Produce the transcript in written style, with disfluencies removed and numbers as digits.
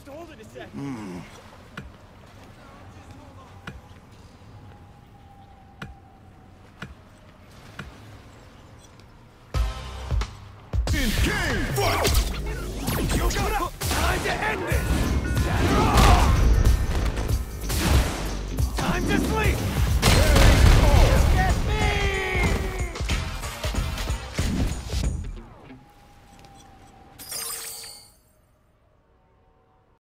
hold it a sec. In game fight! Time to end this!